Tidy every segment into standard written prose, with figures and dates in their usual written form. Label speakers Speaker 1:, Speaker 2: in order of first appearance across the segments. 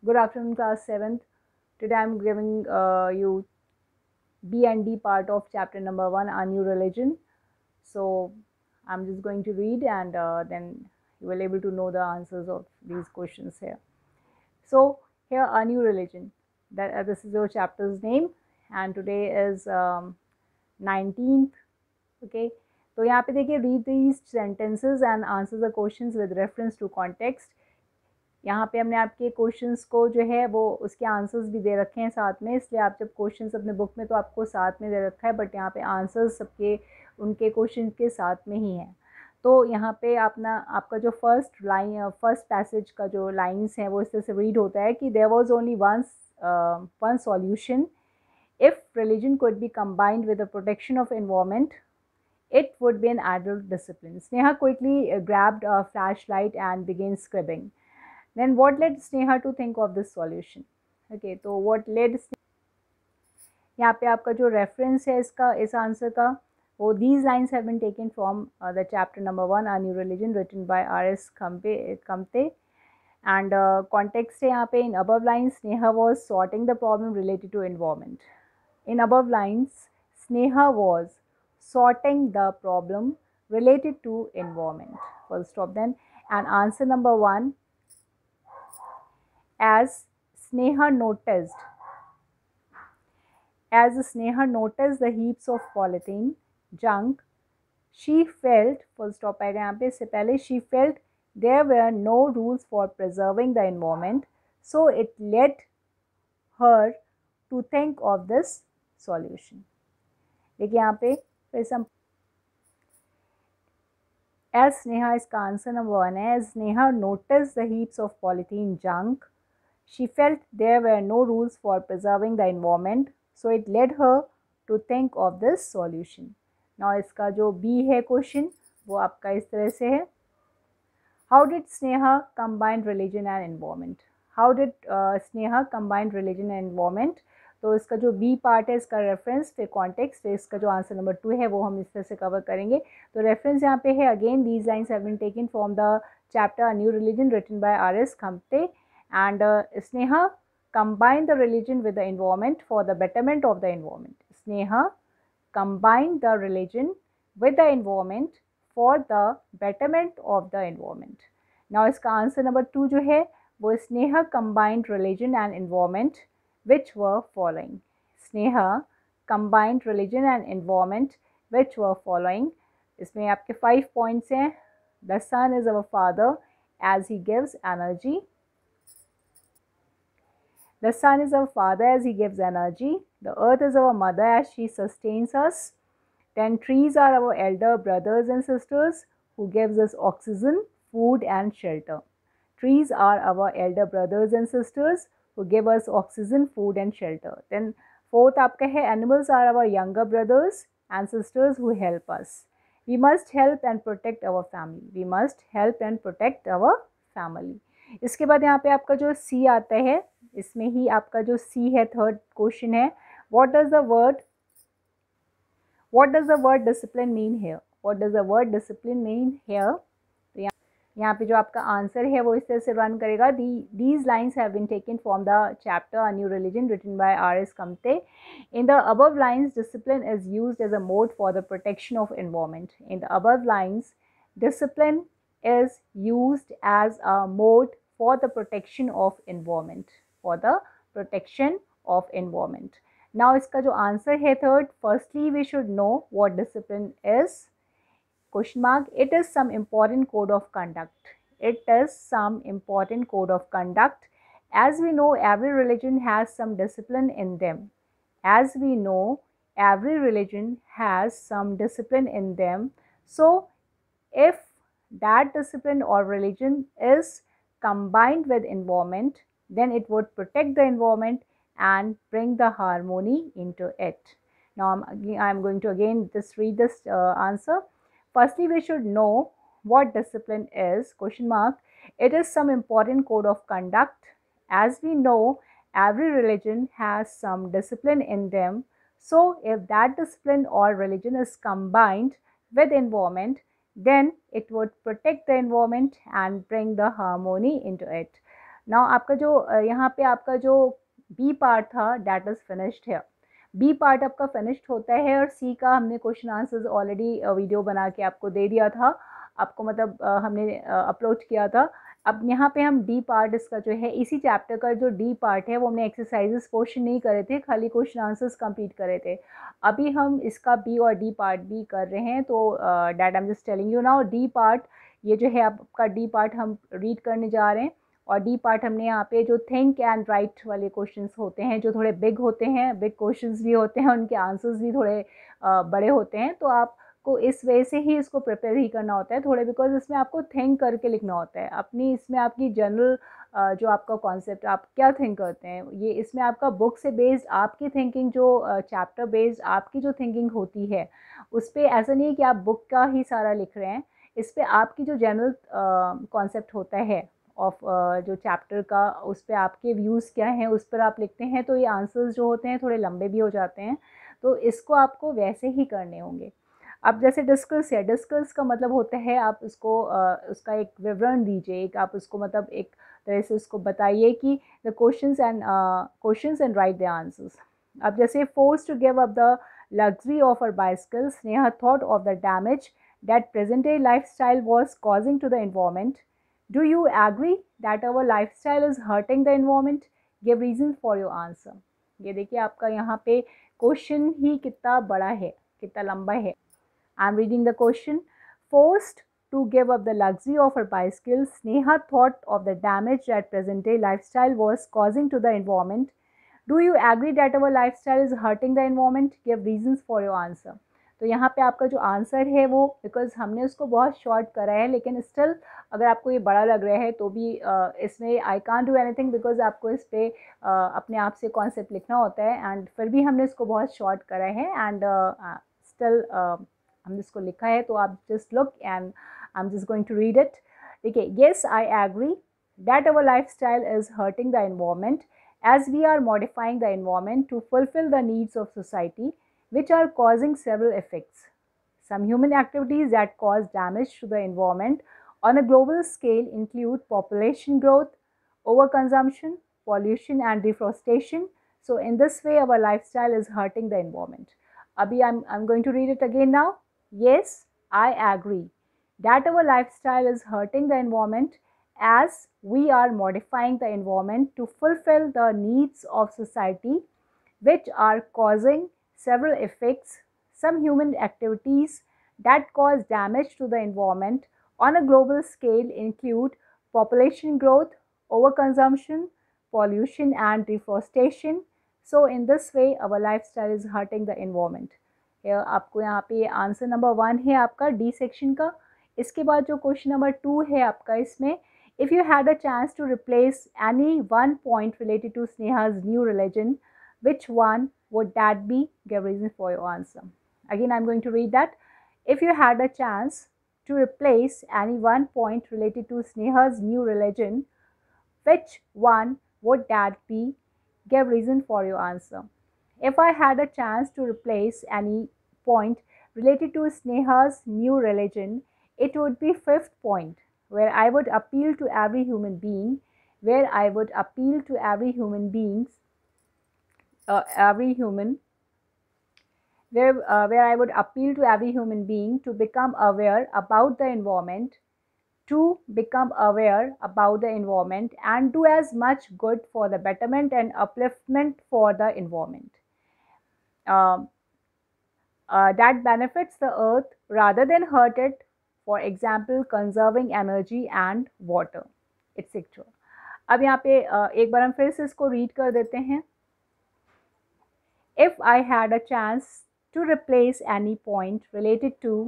Speaker 1: Good afternoon, class 7th. Today I'm giving you B and D part of chapter number 1, A New Religion. So I'm just going to read and then you will able to know the answers of these questions here. So here, A New Religion. This is your chapter's name and today is 19th. Okay. तो यहाँ पे देखिए, read these sentences and answer the questions with reference to context. यहाँ पे हमने आपके questions को जो है वो उसके आंसर्स भी दे रखे हैं साथ में, इसलिए आप जब क्वेश्चंस अपने बुक में तो आपको साथ में दे रखा है, बट यहाँ पे आंसर्स सबके उनके क्वेश्चन के साथ में ही हैं। तो यहाँ पे आपका जो फर्स्ट पैसेज का जो लाइंस हैं वो इस तरह से रीड होता है कि there was only one solution if religion could be combined with the protection of environment it would be an adult discipline. Sneha quickly grabbed a flashlight and began scribbling. Then what led Sneha to think of this solution? Okay, तो what led यहाँ पे आपका जो reference है इस answer का वो these lines have been taken from the chapter number 1, A New Religion, written by R.S. Kamte. And context है यहाँ पे, in above lines Sneha was sorting the problem related to environment. In above lines Sneha was sorting the problem related to environment. Full stop then. And answer number 1, as Sneha noticed the heaps of polythene junk, she felt, full stop आएगा यहाँ पे, इससे पहले she felt there were no rules for preserving the environment, so it led her to think of this solution. देखिए यहाँ पे फिर से as Sneha, इसका आंसर नंबर 1 है, as Sneha noticed the heaps of polythene junk, she felt there were no rules for preserving the environment, so it led her to think of this solution. Now इसका जो B है question वो आपका इस तरह से है, how did Sneha combine religion and environment? How did Sneha combine religion and environment? तो इसका जो बी पार्ट है इसका रेफरेंस फिर कॉन्टेक्स्ट फिर इसका जो आंसर नंबर 2 है वो हम इस तरह से कवर करेंगे। तो रेफरेंस यहाँ पे है, again these lines have been taken from the chapter a new religion written by R.S. Kamte, and Sneha combined the religion with the environment for the betterment of the environment. Sneha combined the religion with the environment for the betterment of the environment. Now इसका answer number 2 जो है वो Sneha combined religion and environment which were following. Sneha combined religion and environment which were following. इसमें आपके 5 points हैं. The sun is our father as he gives energy. The sun is our father as he gives energy. The earth is our mother as she sustains us. Then trees are our elder brothers and sisters who gives us oxygen, food and shelter. Trees are our elder brothers and sisters who give us oxygen, food and shelter. Then fourth आपका है, animals are our younger brothers and sisters who help us. We must help and protect our family. We must help and protect our family. इसके बाद यहाँ पे आपका जो C आता है, इसमें ही आपका जो C है, थर्ड क्वेश्चन है, what does the word discipline mean here? What does the word discipline mean here? यहाँ पे जो आपका आंसर है वो इस तरह से रन करेगा, these lines have been taken from the chapter A New Religion written by R.S. Kamte. In the above lines, discipline is used as a mode for the protection of environment. In the above lines, discipline is used as a mode for the protection of environment. For the protection of environment. Now इसका जो answer है third, firstly we should know what discipline is. Question mark, it is some important code of conduct. It is some important code of conduct. As we know, every religion has some discipline in them. As we know, every religion has some discipline in them. So, if that discipline or religion is combined with environment, then it would protect the environment and bring the harmony into it. Now, I'm going to again just read this answer. Firstly, we should know what discipline is, question mark. It is some important code of conduct. As we know, every religion has some discipline in them. So, if that discipline or religion is combined with environment, then it would protect the environment and bring the harmony into it. Now आपका जो यहाँ पे आपका जो B part था that is finished है, B part आपका finished होता है, और सी का हमने क्वेश्चन आंसर्स ऑलरेडी वीडियो बना के आपको दे दिया था, आपको मतलब हमने अपलोड किया था। अब यहाँ पे हम डी पार्ट इसका जो है, इसी चैप्टर का जो डी पार्ट है वो हमने एक्सरसाइजेस पोर्शन नहीं करे थे, खाली क्वेश्चन आंसर्स कंप्लीट करे थे। अभी हम इसका बी और डी पार्ट भी कर रहे हैं, तो that I am just telling you now D part, ये जो है आपका डी पार्ट हम रीड करने जा रहे हैं। और डी पार्ट हमने यहाँ पे जो थिंक एंड राइट वाले क्वेश्चंस होते हैं, जो थोड़े बिग होते हैं, बिग क्वेश्चंस भी होते हैं, उनके आंसर्स भी थोड़े बड़े होते हैं, तो आपको इस वे से ही इसको प्रिपेयर ही करना होता है थोड़े, बिकॉज इसमें आपको थिंक करके लिखना होता है अपनी, इसमें आपकी जनरल जो आपका कॉन्सेप्ट, आप क्या थिंक करते हैं, ये इसमें आपका बुक से बेस्ड आपकी थिंकिंग, जो चैप्टर बेस्ड आपकी जो थिंकिंग होती है उस पर, ऐसा नहीं है कि आप बुक का ही सारा लिख रहे हैं, इस पर आपकी जो जनरल कॉन्सेप्ट होता है ऑफ जो चैप्टर का, उस पर आपके व्यूज़ क्या हैं उस पर आप लिखते हैं, तो ये आंसर्स जो होते हैं थोड़े लंबे भी हो जाते हैं, तो इसको आपको वैसे ही करने होंगे। अब जैसे डिस्कस है, डिस्कस का मतलब होता है आप उसको उसका एक विवरण दीजिए, एक आप उसको मतलब एक तरह से उसको बताइए कि the questions and write the answers. अब जैसे force to give up the luxury of her bicycle, Sneha thought of the damage that present day lifestyle was causing to the environment. Do you agree that our lifestyle is hurting the environment? Give reasons for your answer. ये देखिए आपका यहाँ पे question ही कितना बड़ा है, कितना लंबा है। I am reading the question. Forced to give up the luxury of her bicycle, Sneha thought of the damage that present day lifestyle was causing to the environment. Do you agree that our lifestyle is hurting the environment? Give reasons for your answer. तो यहाँ पे आपका जो answer है वो, because हमने उसको बहुत शॉर्ट करा है, लेकिन स्टिल अगर आपको ये बड़ा लग रहा है तो भी इसमें I can't do anything, because आपको इस पर अपने आप से कॉन्सेप्ट लिखना होता है, एंड फिर भी हमने इसको बहुत शॉर्ट करा है, एंड स्टिल हमने इसको लिखा है, तो आप just look and I am just going to read it. देखिए, yes I agree that our lifestyle is hurting the environment as we are modifying the environment to fulfill the needs of society, which are causing several effects. Some human activities that cause damage to the environment on a global scale include population growth, overconsumption, pollution, and deforestation. So, in this way, our lifestyle is hurting the environment. Abhi, I'm going to read it again now. Yes, I agree that our lifestyle is hurting the environment as we are modifying the environment to fulfill the needs of society, which are causing several effects. Some human activities that cause damage to the environment on a global scale include population growth, overconsumption, pollution, and deforestation. So, in this way, our lifestyle is hurting the environment. आपको यहाँ पे answer number 1 है आपका D section का। इसके बाद जो question number 2 है आपका, इसमें if you had a chance to replace any one point related to Sneha's new religion, which one would that be? Give reason for your answer. Again, I'm going to read that. If you had a chance to replace any one point related to Sneha's new religion, which one would that be? Give reason for your answer. If I had a chance to replace any point related to Sneha's new religion, it would be 5th point, where I would appeal to every human being, where I would appeal to every human beings, where I would appeal to every human being to become aware about the environment, and do as much good for the betterment and upliftment for the environment. That benefits the earth rather than hurt it, for example conserving energy and water, etc. अब यहाँ पे एक बार हम फिर से इसको read कर देते हैं। If I had a chance to replace any point related to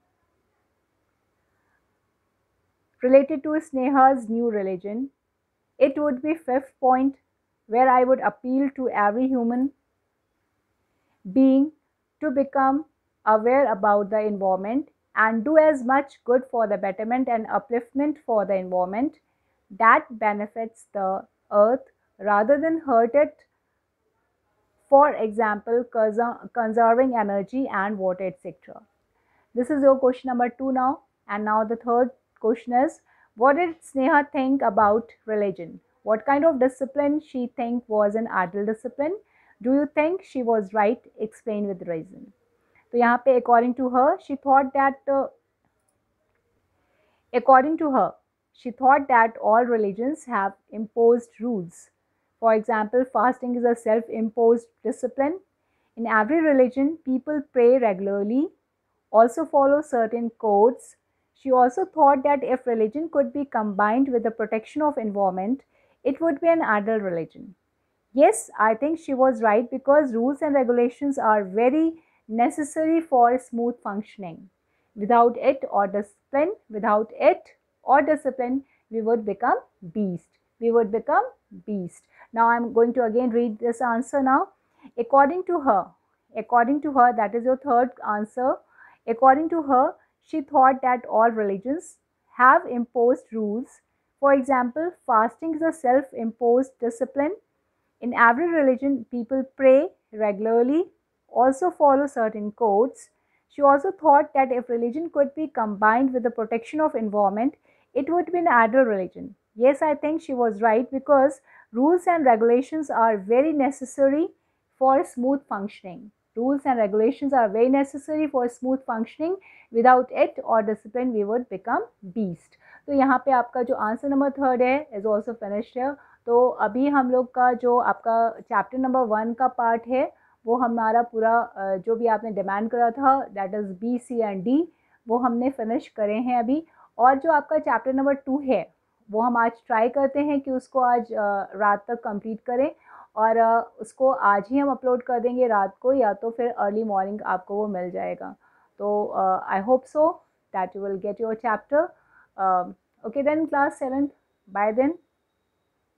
Speaker 1: Sneha's new religion, it would be 5th point, where I would appeal to every human being to become aware about the environment and do as much good for the betterment and upliftment for the environment that benefits the earth rather than hurt it, for example conserving energy and water, etc. This is your question number 2 now. And now the third question is, what did Sneha think about religion? What kind of discipline she think was an adult discipline? Do you think she was right? Explain with reason. तो यहाँ पे according to her, she thought that according to her, she thought that all religions have imposed rules. For example, fasting is a self-imposed discipline. In every religion, people pray regularly, also follow certain codes. She also thought that if religion could be combined with the protection of environment, it would be an adult religion. Yes, I think she was right because rules and regulations are very necessary for smooth functioning. Without it or discipline, we would become beast. We would become beast. Now I'm going to again read this answer now. According to her, that is your third answer. According to her, she thought that all religions have imposed rules. For example, fasting is a self-imposed discipline. In every religion, people pray regularly, also follow certain codes. She also thought that if religion could be combined with the protection of environment, it would be an adult religion. Yes, I think she was right because rules and regulations are very necessary for smooth functioning. Rules and regulations are very necessary for smooth functioning. Without it or discipline, we would become beast. तो यहाँ पे आपका जो answer number third है is also finished है. तो अभी हम लोग का जो आपका चैप्टर नंबर 1 का पार्ट है वो हमारा पूरा जो भी आपने डिमांड करा था that is B C and D वो हमने फिनिश करे हैं अभी. और जो आपका चैप्टर नंबर 2 है वो हम आज ट्राई करते हैं कि उसको आज रात तक कंप्लीट करें और उसको आज ही हम अपलोड कर देंगे रात को या तो फिर अर्ली मॉर्निंग आपको वो मिल जाएगा. तो I hope so that you will get your chapter. Okay then class 7th, bye then.